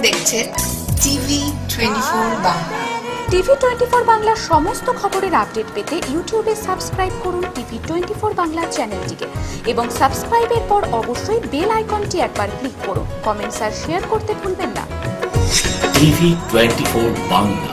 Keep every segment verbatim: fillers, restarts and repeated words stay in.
দেখছেন TV twenty four Bangla. TV twenty four বাংলার সমস্ত খবরের আপডেট পেতে ইউটিউবে সাবস্ক্রাইব করুন টিভি টোয়েন্টি ফোর বাংলা চ্যানেলটিকে এবং সাবস্ক্রাইবের পর অবশ্যই বেল আইকনটি একবার ক্লিক করুন। কমেন্টস আর শেয়ার করতে ভুলবেন না। TV twenty four Bangla.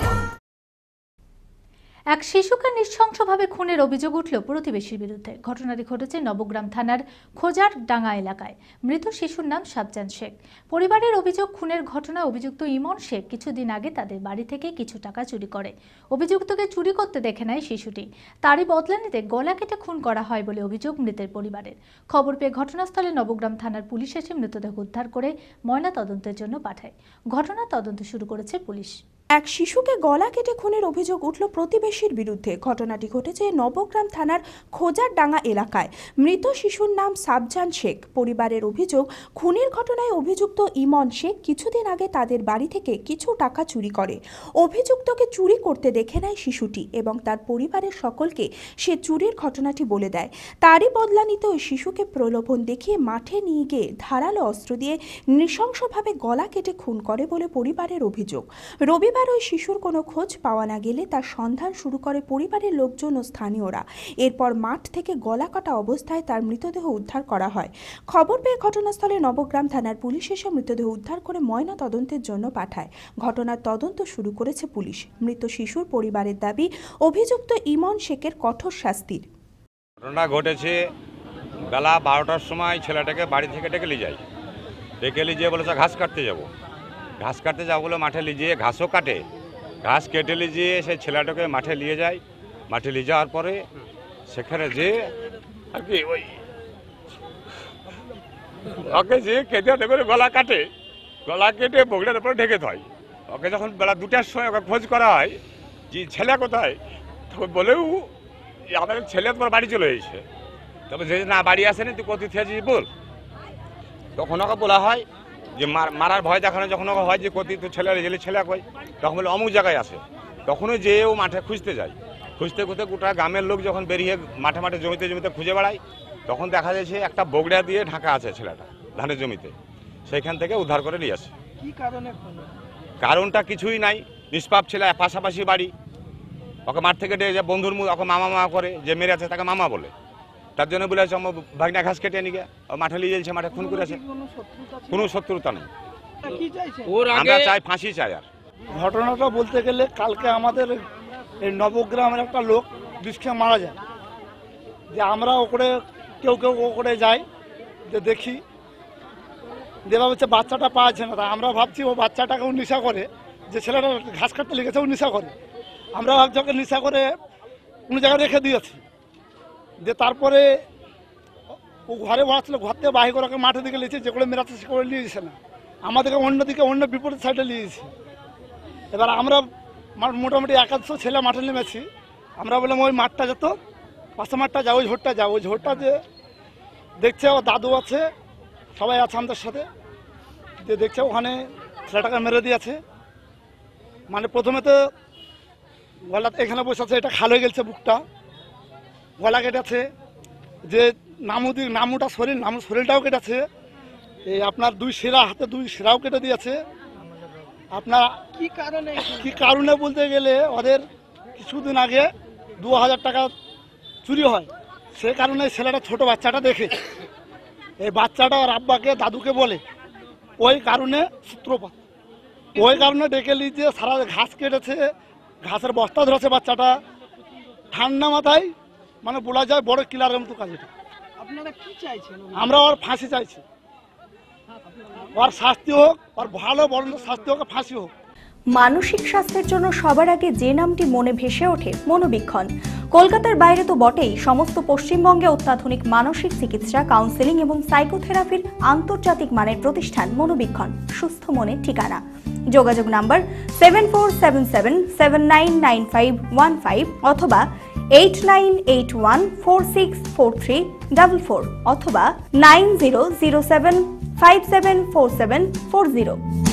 এক শিশুকে নৃশংসভাবে খুনের অভিযোগ উঠল প্রতিবেশীর বিরুদ্ধে। ঘটনাটি ঘটেছে নবগ্রাম থানার খোজার ডাঙ্গা এলাকায়। মৃত শিশুর নাম সাবজান শেখ। পরিবারের অভিযোগ, খুনের ঘটনায় অভিযুক্ত ইমন শেখ কিছুদিন আগে তাদের বাড়ি থেকে কিছু টাকা চুরি করে। অভিযুক্তকে চুরি করতে দেখে নেয় শিশুটি। তারই বদলা নিতে গলা কেটে খুন করা হয় বলে অভিযোগ মৃতের পরিবারের। খবর পেয়ে ঘটনাস্থলে নবগ্রাম থানার পুলিশ এসে মৃতদেহ উদ্ধার করে ময়না তদন্তের জন্য পাঠায়। ঘটনার তদন্ত শুরু করেছে পুলিশ। এক শিশুকে গলা কেটে খুনের অভিযোগ উঠল প্রতিবেশীর বিরুদ্ধে। ঘটনাটি ঘটেছে নবগ্রাম থানার খোজার ডাঙ্গা এলাকায়। মৃত শিশুর নাম সাবজান শেখ। পরিবারের অভিযোগ, খুনের ঘটনায় অভিযুক্ত ইমন শেখ কিছুদিন আগে তাদের বাড়ি থেকে কিছু টাকা চুরি করে। অভিযুক্তকে চুরি করতে দেখে নেয় শিশুটি এবং তার পরিবারের সকলকে সে চুরির ঘটনাটি বলে দেয়। তারই বদলা নিতে ওই শিশুকে প্রলোভন দেখিয়ে মাঠে নিয়ে গিয়ে ধারালো অস্ত্র দিয়ে নৃশংসভাবে গলা কেটে খুন করে বলে পরিবারের অভিযোগ। রবিবার ওই শিশুর কোনো খোঁজ পাওয়া না গেলে তার সন্ধান শুরু করে পরিবারের লোকজন ও স্থানীয়রা। এরপর মাঠ থেকে গলা কাটা অবস্থায় তার মৃতদেহ উদ্ধার করা হয়। খবর পেয়ে ঘটনাস্থলে নবগ্রাম থানার পুলিশ এসে মৃতদেহ উদ্ধার করে ময়না তদন্তের জন্য পাঠায়। ঘটনার তদন্ত শুরু করেছে পুলিশ। মৃত শিশুর পরিবারের দাবি, অভিযুক্ত ইমন শেখের কঠোর শাস্তির। ঘটনা ঘটেছে বেলা বারোটার সময় ছেলেটাকে বাড়ি থেকে ডেকে নিয়ে যায়। ডেকে নিয়ে যেয়ে বলেছে ঘাস কাটতে যাব। ঘাস কাটতে যাবো বলে মাঠে নিয়ে যেয়ে ঘাসও কাটে। ঘাস কেটে নিয়ে যেয়ে সেই ছেলেটাকে মাঠে নিয়ে যায়। মাঠে নিয়ে যাওয়ার পরে সেখানে যে আর কি ওই ওকে যে কেটে করে গলা কাটে, গলা কেটে বগড়ার উপরে ঢেকে দেয়। ওকে যখন বেলা দুটার সময় ওকে খোঁজ করা হয় যে ছেলে কোথায়, তখন বলেও আমাদের ছেলে তোমার বাড়ি চলে এসেছে। তবে যে না বাড়ি আসেনি, তুই কোথায় থেকেছিস বল। তখন ওকে বলা হয় যে মারার ভয় দেখানো যখন ওকে হয় যে কতি তো ছেলে গেলে ছেলে কয়, তখন বলে অমুক জায়গায় আসে। তখনও যেও মাঠে খুঁজতে যায়। খুঁজতে খুঁজতে গোটা গ্রামের লোক যখন বেরিয়ে মাঠে মাঠে জমিতে জমিতে খুঁজে বেড়ায়, তখন দেখা যাচ্ছে একটা বগড়া দিয়ে ঢাকা আছে ছেলেটা ধানের জমিতে। সেইখান থেকে উদ্ধার করে নিয়ে আসে। কি কারণে? কারণটা কিছুই নাই, নিষ্পাপ ছেলে, পাশাপাশি বাড়ি। ওকে মাঠ থেকে ডেকে যে বন্ধুর মুখ ওকে মামা মামা করে, যে মেরে আছে তাকে মামা বলে। তার জন্য বলেছে আমার ভাগনা ঘাস কেটে নিয়ে মাঠে নিয়ে যাচ্ছে, মাঠে খুন করেছে। কোনো শত্রুতা নেই, আমরা চাই ফাঁসি চাই। আর ঘটনাটা বলতে গেলে কালকে আমাদের এই নবগ্রামের একটা লোক বিষ খেয়ে মারা যায়। যে আমরা ওপরে কেউ কেউ ওপরে যাই, যে দেখি দেবা হচ্ছে বাচ্চাটা পাওয়া যায় না। তা আমরা ভাবছি ও বাচ্চাটাকেও নেশা করে, যে ছেলেটা ঘাস কাটতে লেগেছে ও নেশা করে। আমরা ভাবছি ওকে নেশা করে কোনো জায়গায় রেখে দিয়েছি। যে তারপরে ও ঘরে বসছিল, ঘর থেকে বাহির করে ওকে মাঠের দিকে নিয়েছে, যেগুলো মেরাতে সে করে নিয়ে যাচ্ছে না, আমাদেরকে অন্যদিকে অন্য বিপরীত সাইডে নিয়েছি। এবার আমরা মোটামুটি একাদশো ছেলে মাঠে নেমেছি। আমরা বললাম ওই মাঠটা যেত, পাশে মাঠটা যাও, ওই ঝোরটা যাও। ওই ঝোরটা যে দেখছে ও দাদু আছে, সবাই আছে আমাদের সাথে, যে দেখছে ওখানে ছেলেটাকে মেরে দিয়েছে। মানে প্রথমে তো গলা এখানে বসে আছে, এটা খাল হয়ে গেছে, বুকটা গলা কেটেছে। যে নামুদি নামুটা শরীর নামু শরীরটাও কেটেছে। এই আপনার দুই শিরা, হাতে দুই শিরাও কেটে দিয়েছে। আপনার কি কারণে কি কারণে বলতে গেলে ওদের কিছুদিন আগে দু হাজার টাকা চুরি হয়। সে কারণে ছেলেটা ছোট বাচ্চাটা দেখে এই বাচ্চাটা ওর আব্বাকে দাদুকে বলে, ওই কারণে সূত্রপাত। ওই কারণে ডেকে নিয়ে সারা ঘাস কেটেছে, ঘাসের বস্তা ধরেছে বাচ্চাটা। ঠান্ডা মাথায় মানে বলা যায় বড় কিলারের মতো কাজ এটা। আপনারা কি চাইছেন? আমরা ওর ফাঁসি চাইছি, ওর শাস্তি হোক, ওর ভালো বড় শাস্তি হোক, ফাঁসি হোক। মানসিক স্বাস্থ্যের জন্য সবার আগে যে নামটি মনে ভেসে ওঠে, মনোবীক্ষণ। কলকাতার বাইরে তো বটেই, সমস্ত পশ্চিমবঙ্গে অত্যাধুনিক মানসিক চিকিৎসা, কাউন্সেলিং এবং সাইকোথেরাপির আন্তর্জাতিক মানের প্রতিষ্ঠান মনোবীক্ষণ, সুস্থ মনের ঠিকানা। যোগাযোগ number seven four seven seven seven nine nine five one five অথবা eight nine eight one four six four three double four অথবা nine zero zero seven five seven four seven four zero.